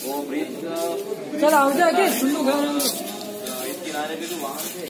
वो ब्रिज चल आओ जाके सुन लो घर इस किनारे पे तो वहां से